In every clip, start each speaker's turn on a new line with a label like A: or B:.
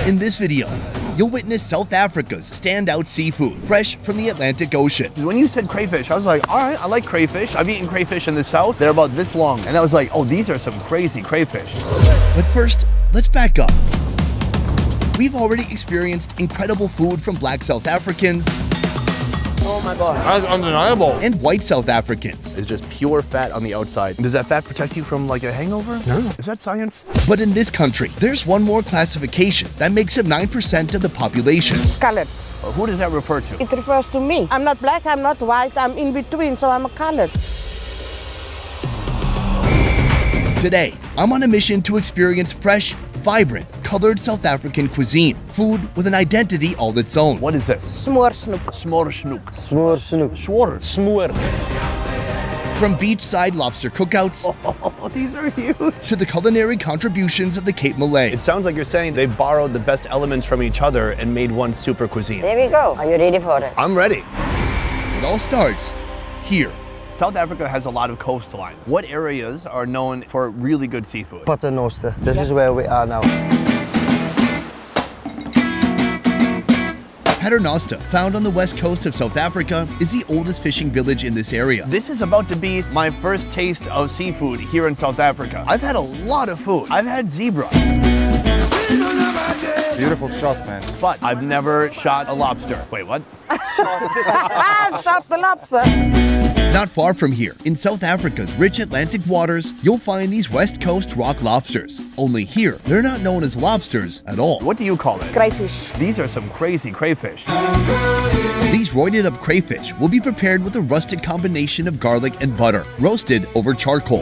A: In this video, you'll witness South Africa's standout seafood, fresh from the Atlantic Ocean.
B: When you said crayfish, I was like, all right, I like crayfish. I've eaten crayfish in the South. They're about this long. And I was like, oh, these are some crazy crayfish.
A: But first, let's back up. We've already experienced incredible food from Black South Africans.
B: Oh my God. That's undeniable.
A: And white South Africans.
B: It's just pure fat on the outside. Does that fat protect you from like a hangover? No. Is that science?
A: But in this country, there's one more classification that makes up 9% of the population.
C: Colored.
B: Who does that refer to?
C: It refers to me. I'm not black, I'm not white, I'm in between, so I'm a colored.
A: Today, I'm on a mission to experience fresh, vibrant, colored South African cuisine. Food with an identity all its own.
B: What is this?
C: Smoor snoek.
B: Smoor snoek.
D: Smoor snoek.
B: Schwarter.
D: Smoor.
A: From beachside lobster cookouts
B: Oh, these are huge.
A: to the culinary contributions of the Cape Malay.
B: It sounds like you're saying they borrowed the best elements from each other and made one super cuisine.
E: There we go. Are you ready for it?
B: I'm ready.
A: It all starts here.
B: South Africa has a lot of coastline. What areas are known for really good seafood?
D: Paternoster. This is where we are now.
A: Paternoster, found on the west coast of South Africa, is the oldest fishing village in this area.
B: This is about to be my first taste of seafood here in South Africa. I've had a lot of food. I've had zebra.
F: Beautiful shot, man.
B: But I've never shot a lobster. Wait, what?
C: Shot the lobster.
A: Not far from here, in South Africa's rich Atlantic waters, you'll find these West Coast rock lobsters. Only here, they're not known as lobsters at all.
B: What do you call it?
C: Crayfish.
B: These are some crazy crayfish.
A: These roided up crayfish will be prepared with a rustic combination of garlic and butter, roasted over charcoal.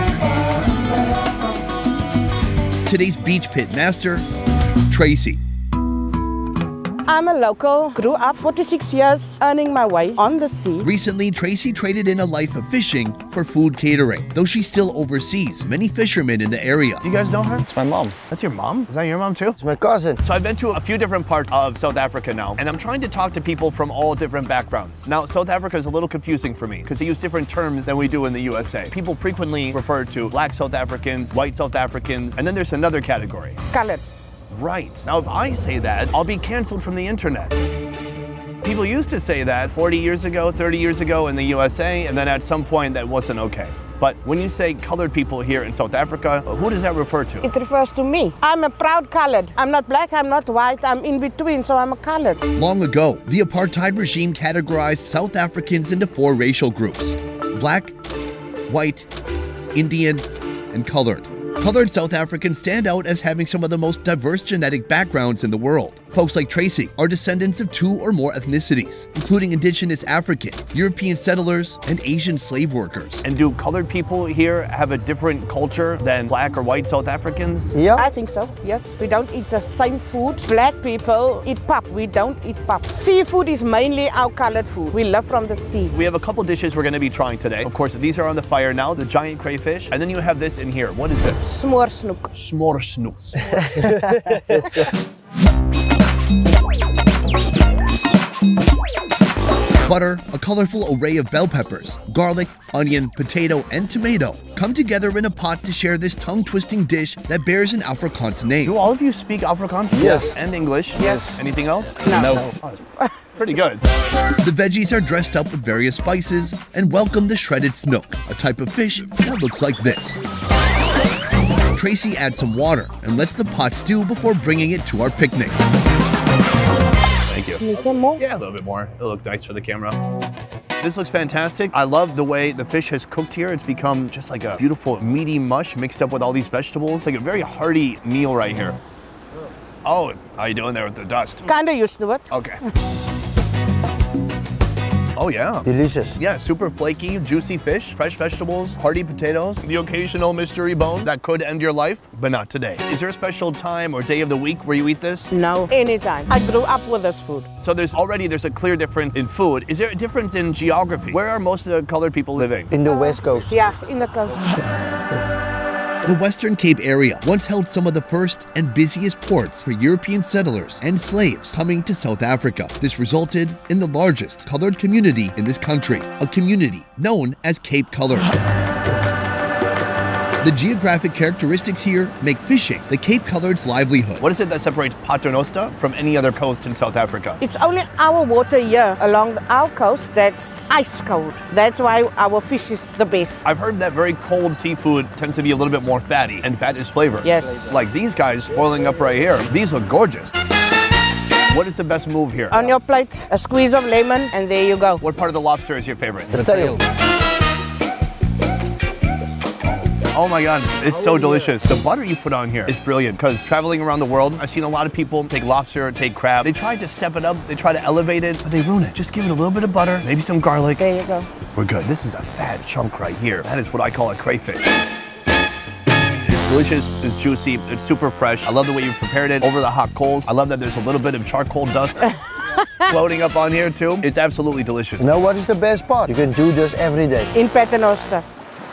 A: Today's beach pit master, Tracy.
C: I'm a local, grew up 46 years earning my way on the sea.
A: Recently, Tracy traded in a life of fishing for food catering, though she still oversees many fishermen in the area.
B: You guys know her?
D: It's my mom.
B: That's your mom? Is that your mom too?
D: It's my cousin.
B: So I've been to a few different parts of South Africa now, and I'm trying to talk to people from all different backgrounds. Now, South Africa is a little confusing for me because they use different terms than we do in the USA. People frequently refer to Black South Africans, white South Africans, and then there's another category.
C: Colored.
B: Right. Now, if I say that, I'll be canceled from the internet. People used to say that 40 years ago, 30 years ago in the USA, and then at some point that wasn't okay. But when you say colored people here in South Africa, who does that refer to?
C: It refers to me. I'm a proud colored. I'm not black, I'm not white, I'm in between, so I'm a colored.
A: Long ago, the apartheid regime categorized South Africans into 4 racial groups: black, white, Indian, and colored. Colored South Africans stand out as having some of the most diverse genetic backgrounds in the world. Folks like Tracy are descendants of 2 or more ethnicities, including indigenous African, European settlers, and Asian slave workers.
B: And do colored people here have a different culture than black or white South Africans?
D: Yeah.
C: I think so, yes. We don't eat the same food. Black people eat pap, we don't eat pap. Seafood is mainly our colored food. We live from the sea.
B: We have a couple dishes we're going to be trying today. Of course, these are on the fire now, the giant crayfish. And then you have this in here. What is this?
C: Smoor snoek.
B: Smoor snoek.
A: Butter, a colorful array of bell peppers, garlic, onion, potato, and tomato come together in a pot to share this tongue-twisting dish that bears an Afrikaans name.
B: Do all of you speak Afrikaans?
D: Yes.
B: And English?
C: Yes.
B: Anything else?
C: No.
B: Oh, pretty good.
A: The veggies are dressed up with various spices and welcome the shredded snoek, a type of fish that looks like this. Tracy adds some water and lets the pot stew before bringing it to our picnic.
B: Thank you.
C: Need some more?
B: Yeah, a little bit more. It'll look nice for the camera. This looks fantastic. I love the way the fish has cooked here. It's become just like a beautiful meaty mush mixed up with all these vegetables. Like a very hearty meal right here. Oh, how you doing there with the dust?
C: Kinda used to it.
B: Okay. Oh yeah.
D: Delicious.
B: Yeah, super flaky, juicy fish, fresh vegetables, hearty potatoes, the occasional mystery bone that could end your life, but not today. Is there a special time or day of the week where you eat this?
C: No, anytime. I grew up with this food.
B: So there's a clear difference in food. Is there a difference in geography? Where are most of the colored people living?
D: In the West Coast.
C: Yeah, in the coast.
A: The Western Cape area once held some of the first and busiest ports for European settlers and slaves coming to South Africa. This resulted in the largest colored community in this country, a community known as Cape Colored. The geographic characteristics here make fishing the Cape Collard's livelihood.
B: What is it that separates Paternoster from any other coast in South Africa?
C: It's only our water here along our coast that's ice cold. That's why our fish is the best.
B: I've heard that very cold seafood tends to be a little bit more fatty, and fat is flavor.
C: Yes.
B: Like these guys boiling up right here. These look gorgeous. What is the best move here?
C: On your plate, a squeeze of lemon, and there you go.
B: What part of the lobster is your favorite?
D: The tail.
B: Oh my God, it's so delicious. The butter you put on here is brilliant because traveling around the world, I've seen a lot of people take lobster, take crab. They try to step it up, they try to elevate it, but they ruin it. Just give it a little bit of butter, maybe some garlic.
C: There you go.
B: We're good. This is a fat chunk right here. That is what I call a crayfish. It's delicious, it's juicy, it's super fresh. I love the way you've prepared it over the hot coals. I love that there's a little bit of charcoal dust floating up on here too. It's absolutely delicious.
D: You know what is the best part? You can do this every day.
C: In Paternoster.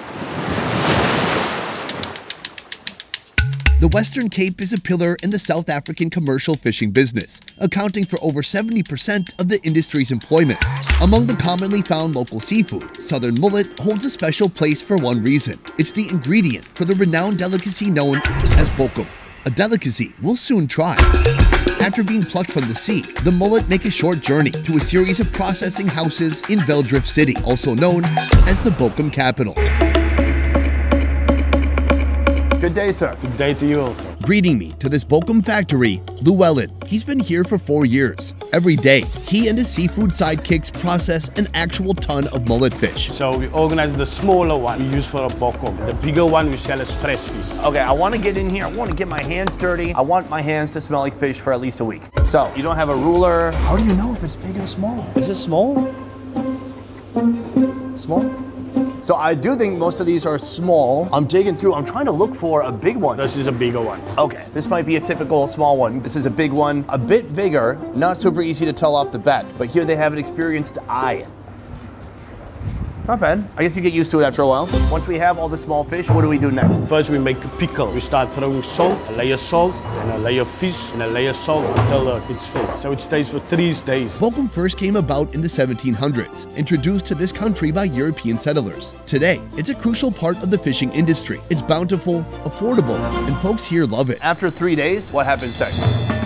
A: The Western Cape is a pillar in the South African commercial fishing business, accounting for over 70% of the industry's employment. Among the commonly found local seafood, southern mullet holds a special place for one reason. It's the ingredient for the renowned delicacy known as bokum, a delicacy we'll soon try. After being plucked from the sea, the mullet make a short journey to a series of processing houses in Velddrif City, also known as the bokum capital.
B: Good day, sir.
E: Good day to you also.
A: Greeting me to this bokum factory, Llewellyn. He's been here for 4 years. Every day, he and his seafood sidekicks process an actual ton of mullet fish.
E: So we organize the smaller one we use for a bokum. The bigger one we sell as fresh fish.
B: Okay, I want to get in here. I want to get my hands dirty. I want my hands to smell like fish for at least a week. So, you don't have a ruler. How do you know if it's big or small? Is it small? Small? So I do think most of these are small. I'm digging through. I'm trying to look for a big one.
E: This is a bigger one.
B: Okay, this might be a typical small one. This is a big one, a bit bigger, not super easy to tell off the bat, but here they have an experienced eye. Not bad. I guess you get used to it after a while. Once we have all the small fish, what do we do next?
E: First we make a pickle. We start throwing salt, a layer salt, then a layer fish, and a layer salt until it's filled. So it stays for 3 days.
A: Bokum first came about in the 1700s, introduced to this country by European settlers. Today, it's a crucial part of the fishing industry. It's bountiful, affordable, and folks here love it.
B: After 3 days, what happens next?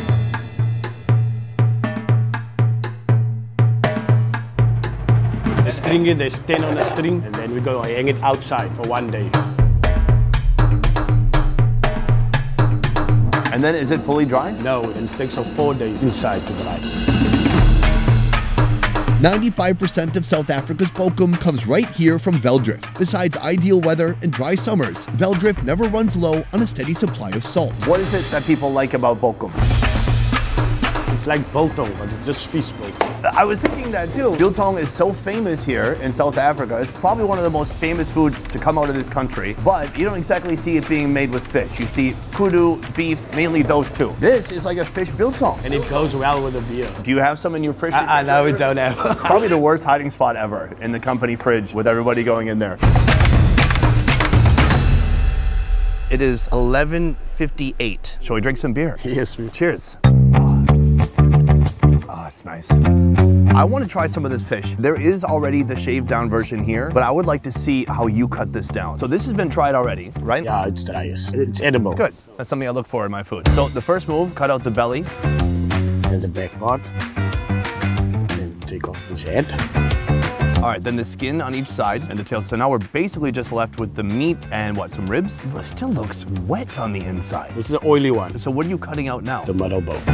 E: They string it, there's 10 on a string, and then we go hang it outside for 1 day.
B: And then is it fully dry?
E: No, it takes 4 days inside to dry.
A: 95% of South Africa's bokum comes right here from Velddrif. Besides ideal weather and dry summers, Velddrif never runs low on a steady supply of salt.
B: What is it that people like about bokum?
E: It's like biltong, but it's just fish biltong.
B: I was thinking that too. Biltong is so famous here in South Africa. It's probably one of the most famous foods to come out of this country, but you don't exactly see it being made with fish. You see kudu, beef, mainly those two. This is like a fish biltong.
E: And it goes well with the beer.
B: Do you have some in your fridge?
E: No, we don't have.
B: Probably the worst hiding spot ever in the company fridge with everybody going in there. It is 11:58. Shall we drink some beer?
E: Yes, we
B: Cheers. Oh, it's nice. I want to try some of this fish. There is already the shaved down version here, but I would like to see how you cut this down. So this has been tried already, right?
E: Yeah, it's dry. It's edible.
B: Good. That's something I look for in my food. So the first move, cut out the belly.
E: And the back part. Then take off this head.
B: All right, then the skin on each side and the tail. So now we're basically just left with the meat and what, some ribs? It still looks wet on the inside.
E: This is the oily one.
B: So what are you cutting out now?
E: The middle bone.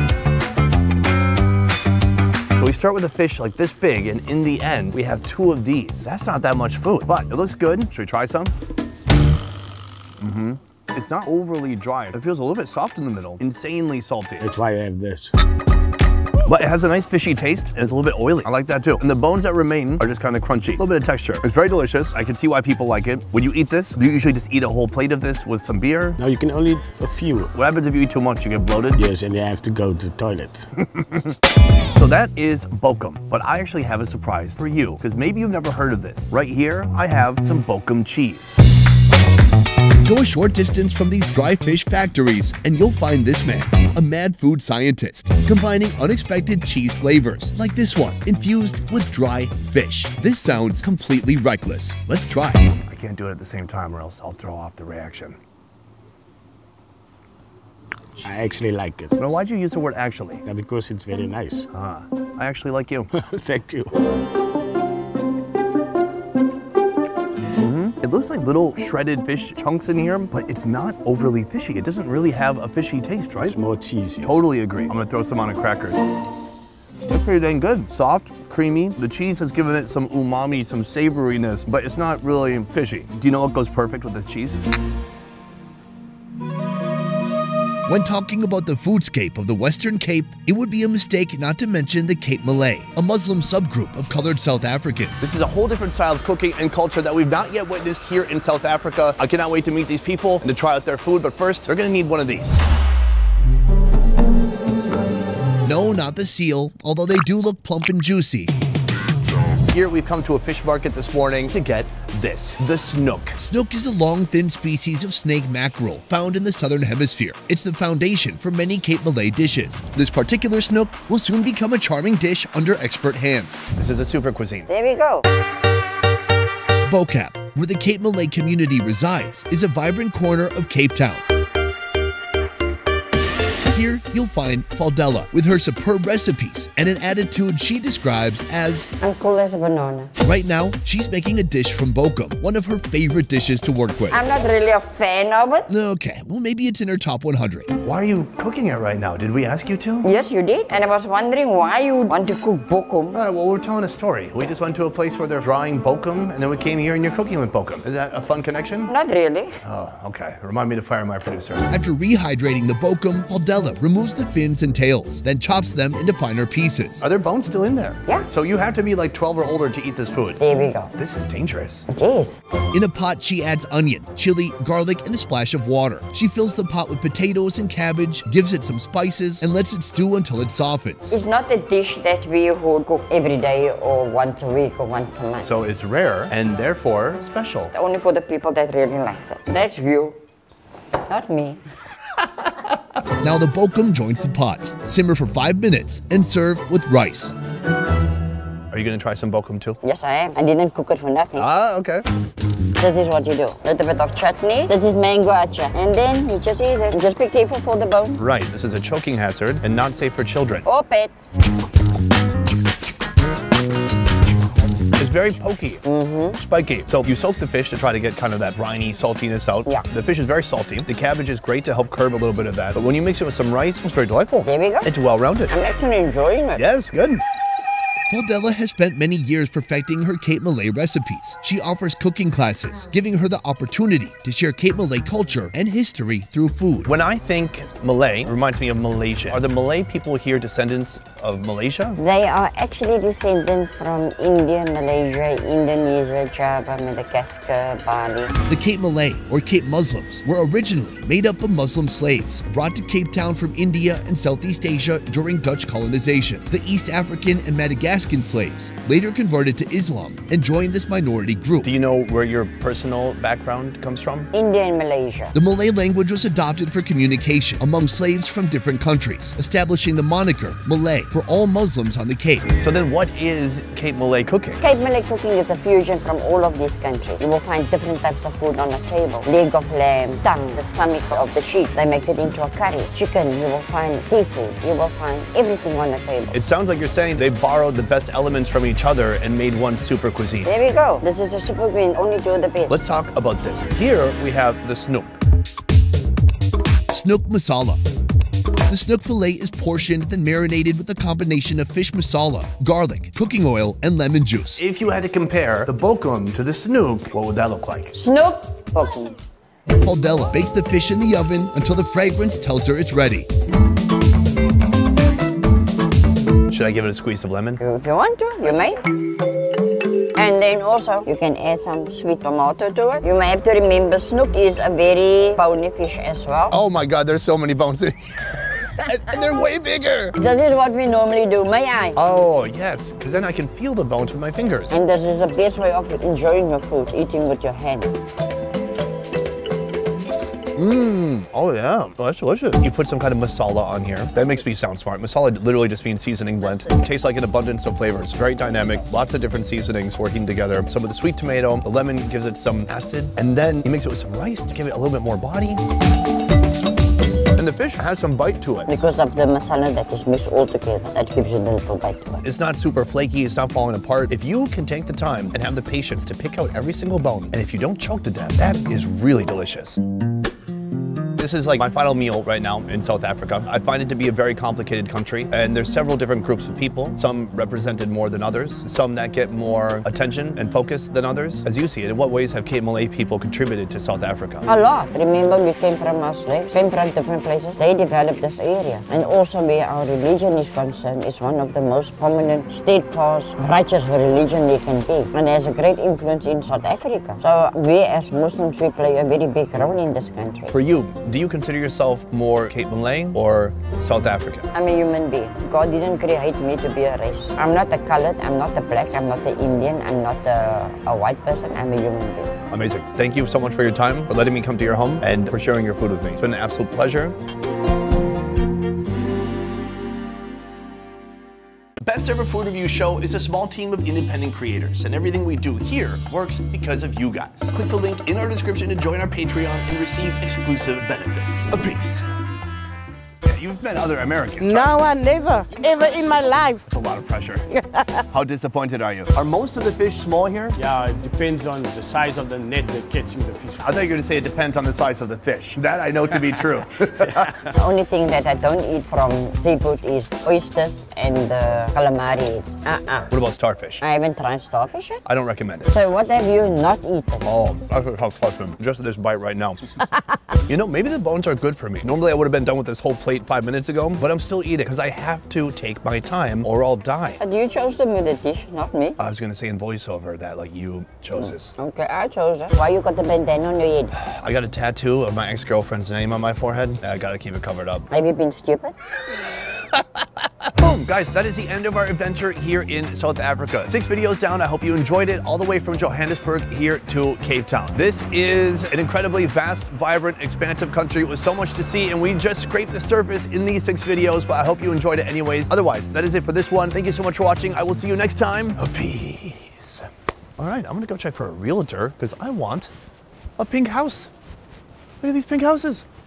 B: So we start with a fish like this big, and in the end, we have 2 of these. That's not that much food, but it looks good. Should we try some? It's not overly dry. It feels a little bit soft in the middle. Insanely salty.
E: That's why I have this.
B: But it has a nice fishy taste, and it's a little bit oily. I like that too. And the bones that remain are just kind of crunchy. A little bit of texture. It's very delicious. I can see why people like it. When you eat this, do you usually just eat a whole plate of this with some beer?
E: No, you can only eat a few.
B: What happens if you eat too much? You get bloated?
E: Yes, and you have to go to the toilet.
B: So that is bokum, but I actually have a surprise for you, because maybe you've never heard of this. Right here, I have some bokum cheese.
A: Go a short distance from these dry fish factories and you'll find this man, a mad food scientist, combining unexpected cheese flavors, like this one, infused with dry fish. This sounds completely reckless. Let's try.
B: can't do it at the same time or else I'll throw off the reaction.
E: I actually like it.
B: Well, why'd you use the word actually?
E: Yeah, because it's very nice.
B: Ah, I actually like you.
E: Thank you.
B: It looks like little shredded fish chunks in here, but it's not overly fishy. It doesn't really have a fishy taste, right?
E: It's more cheesy.
B: Totally agree. I'm gonna throw some on a cracker. They're pretty dang good. Soft, creamy. The cheese has given it some umami, some savoriness, but it's not really fishy. Do you know what goes perfect with this cheese?
A: When talking about the foodscape of the Western Cape, it would be a mistake not to mention the Cape Malay, a Muslim subgroup of colored South Africans.
B: This is a whole different style of cooking and culture that we've not yet witnessed here in South Africa. I cannot wait to meet these people and to try out their food, but first, they're gonna need one of these.
A: No, not the seal, although they do look plump and juicy.
B: Here we've come to a fish market this morning to get this, the snook.
A: Snook is a long, thin species of snake mackerel found in the southern hemisphere. It's the foundation for many Cape Malay dishes. This particular snook will soon become a charming dish under expert hands.
B: This is a super cuisine.
C: There we go.
A: Bo-Kaap, where the Cape Malay community resides, is a vibrant corner of Cape Town. Here, you'll find Faldella with her superb recipes and an attitude she describes as
F: I'm cool as a banana.
A: Right now, she's making a dish from Bo-Kaap, one of her favorite dishes to work with.
F: I'm not really a fan of it.
A: Okay, well maybe it's in her top 100.
B: Why are you cooking it right now? Did we ask you to?
F: Yes, you did. And I was wondering why you want to cook bokum.
B: All right, well, we're telling a story. We just went to a place where they're drying bokum, and then we came here and you're cooking with bokum. Is that a fun connection?
F: Not really.
B: Oh, okay. Remind me to fire my producer.
A: After rehydrating the Bo-Kaap, Faldella removes the fins and tails, then chops them into finer pieces.
B: Are there bones still in there?
F: Yeah.
B: So you have to be like 12 or older to eat this food.
F: There we go.
B: This is dangerous.
F: It is.
A: In a pot, she adds onion, chili, garlic, and a splash of water. She fills the pot with potatoes and cabbage, gives it some spices, and lets it stew until it softens.
F: It's not a dish that we would cook every day or once a week or once a month.
B: So it's rare and therefore special.
F: Only for the people that really like it. That's you, not me.
A: Now the Bo-Kaap joins the pot. Simmer for 5 minutes and serve with rice.
B: Are you gonna try some bokum too?
F: Yes, I am. I didn't cook it for nothing.
B: Ah, okay.
F: This is what you do. A little bit of chutney. This is mango acha. And then you just eat it. Just be careful for the bone.
B: Right, this is a choking hazard and not safe for children.
F: Or pets.
B: It's very pokey, spiky. So you soak the fish to try to get kind of that briny saltiness out.
F: Yeah.
B: The fish is very salty. The cabbage is great to help curb a little bit of that. But when you mix it with some rice, it's very delightful.
F: There we go.
B: It's well-rounded.
F: I'm actually enjoying it.
B: Yes, good.
A: Faldella has spent many years perfecting her Cape Malay recipes. She offers cooking classes, giving her the opportunity to share Cape Malay culture and history through food.
B: When I think Malay, it reminds me of Malaysia. Are the Malay people here descendants of Malaysia?
F: They are actually descendants from India, Malaysia, Indonesia, Java, Madagascar, Bali.
A: The Cape Malay, or Cape Muslims, were originally made up of Muslim slaves brought to Cape Town from India and Southeast Asia during Dutch colonization. The East African and Madagascan slaves later converted to Islam and joined this minority group.
B: Do you know where your personal background comes from?
F: India and Malaysia.
A: The Malay language was adopted for communication among slaves from different countries, establishing the moniker Malay for all Muslims on the Cape.
B: So then what is Cape Malay cooking?
F: Cape Malay cooking is a fusion from all of these countries. You will find different types of food on the table. Leg of lamb, tongue, the stomach of the sheep. They make it into a curry. Chicken, you will find seafood. You will find everything on the table.
B: It sounds like you're saying they borrowed the best elements from each other and made one super cuisine.
F: There we go. This is a super green, only do the best.
B: Let's talk about this. Here we have the snook.
A: Snook masala. The snook fillet is portioned then marinated with a combination of fish masala, garlic, cooking oil, and lemon juice.
B: If you had to compare the bokum to the snook, what would that look like?
F: Snook bokum.
A: Faldella bakes the fish in the oven until the fragrance tells her it's ready.
B: Should I give it a squeeze of lemon?
F: If you want to, you may. And then also, you can add some sweet tomato to it. You may have to remember, snook is a very bony fish as well.
B: Oh my God, there's so many bones in here. And they're way bigger.
F: This is what we normally do, may I?
B: Oh, yes, because then I can feel the bones with my fingers.
F: And this is the best way of enjoying your food, eating with your hand.
B: Oh yeah, oh, that's delicious. You put some kind of masala on here. That makes me sound smart. Masala literally just means seasoning blend. It tastes like an abundance of flavors. Very dynamic, lots of different seasonings working together. Some of the sweet tomato, the lemon gives it some acid, and then he makes it with some rice to give it a little bit more body. And the fish has some bite to it.
F: Because of the masala that is mixed all together, that gives it a little bite to it.
B: It's not super flaky, it's not falling apart. If you can take the time and have the patience to pick out every single bone, and if you don't choke to death, that is really delicious. This is like my final meal right now in South Africa. I find it to be a very complicated country, and there's several different groups of people, some represented more than others, some that get more attention and focus than others. As you see it, in what ways have Cape Malay people contributed to South Africa?
F: A lot. Remember, we came from our slaves, came from different places. They developed this area. And also where our religion is concerned, it's one of the most prominent, steadfast, righteous religion there can be. And it has a great influence in South Africa. So we as Muslims, we play a very big role in this country.
B: For you, do you consider yourself more Cape Malay or South African?
F: I'm a human being. God didn't create me to be a race. I'm not a colored, I'm not a black, I'm not an Indian, I'm not a white person, I'm a human being.
B: Amazing. Thank you so much for your time, for letting me come to your home, and for sharing your food with me. It's been an absolute pleasure. The Best Ever Food Review Show is a small team of independent creators, and everything we do here works because of you guys. Click the link in our description to join our Patreon and receive exclusive benefits. A peace. Yeah, you've met other Americans, right?
C: No, I never, ever in my life.
B: It's a lot of pressure. How disappointed are you? Are most of the fish small here?
E: Yeah, it depends on the size of the net they're catching the fish.
B: I thought you were going to say it depends on the size of the fish. That I know to be true.
F: The only thing that I don't eat from seafood is oysters and calamari.
B: What about starfish?
F: I haven't tried starfish yet.
B: I don't recommend it.
F: So what have you not eaten?
B: Oh, that's a tough question. Just this bite right now. You know, maybe the bones are good for me. Normally I would have been done with this whole plate 5 minutes ago, but I'm still eating because I have to take my time or I'll die.
F: But you chose the middle dish, not me.
B: I was going to say in voiceover that like you chose this.
F: Okay, I chose it. Why you got the bandana on your head?
B: I got a tattoo of my ex-girlfriend's name on my forehead. I got to keep it covered up.
F: Have you been stupid?
B: Boom, guys, that is the end of our adventure here in South Africa. 6 videos down. I hope you enjoyed it all the way from Johannesburg here to Cape Town. This is an incredibly vast, vibrant, expansive country with so much to see, and we just scraped the surface in these 6 videos, but I hope you enjoyed it anyways. Otherwise, that is it for this one. Thank you so much for watching. I will see you next time. Peace. All right, I'm gonna go check for a realtor because I want a pink house. Look at these pink houses.